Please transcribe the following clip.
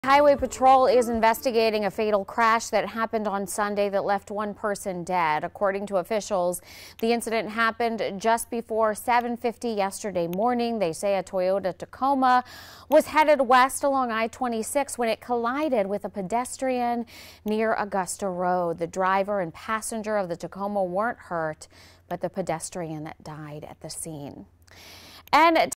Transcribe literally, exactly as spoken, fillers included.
Highway Patrol is investigating a fatal crash that happened on Sunday that left one person dead. According to officials, the incident happened just before seven fifty yesterday morning. They say a Toyota Tacoma was headed west along I twenty-six when it collided with a pedestrian near Augusta Road. The driver and passenger of the Tacoma weren't hurt, but the pedestrian died at the scene. And